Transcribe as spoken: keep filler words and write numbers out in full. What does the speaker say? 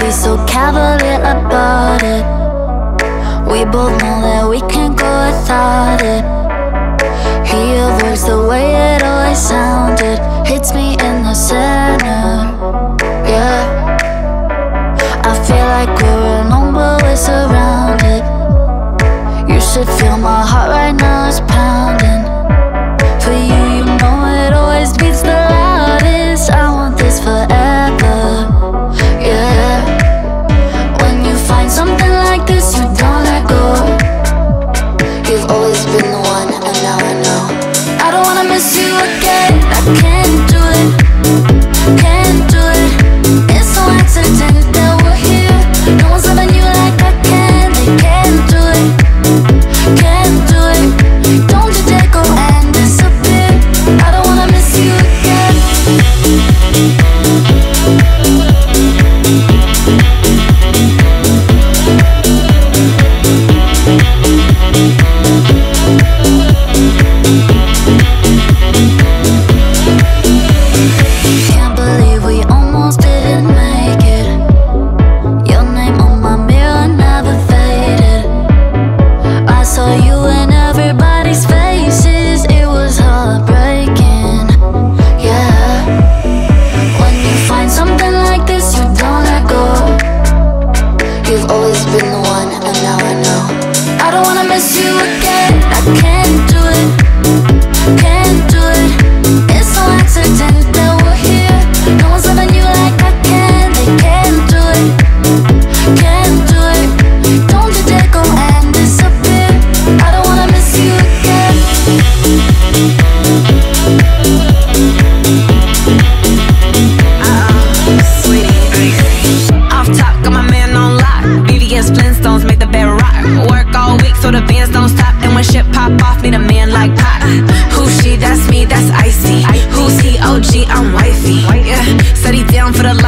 be so cavalier about it? We both know that we can't go without it. He avoids the way it always sounded. Hits me in the center, yeah. I feel like we're alone but we're surrounded. You should feel my heart right now is pounding. For you, you know it always beats the loudest. I want this forever, yeah. When you find something like this, you don't let go. You've always been the one, and now I know. I don't wanna miss you again. I can't do it, can't do it. It's so accidental that we're here. No one's loving you like I can. They can't do it, can't do it. Don't you dare go and disappear. I don't wanna miss you again. Can't believe we almost didn't make it. Your name on my mirror never faded. I saw you in everybody's faces. It was heartbreaking, yeah. When you find something like this, you don't let go. You've always been the one, and now I know. I don't wanna miss you again. I can't do it, can't do it. It's so accidental that we're here. No one's loving you like I can. They can't do it, can't do it. Don't you dare go and disappear. I don't wanna miss you again. Uh-oh, sweetie. Off top, got my man on lock. B V S Flintstones make the bed rock. Work all week so the bands don't stop. And when shit pop off, need a man like Pop. Who's she? That's me, that's icy. Who's he? O G, I'm wifey. Yeah, said he down for the life.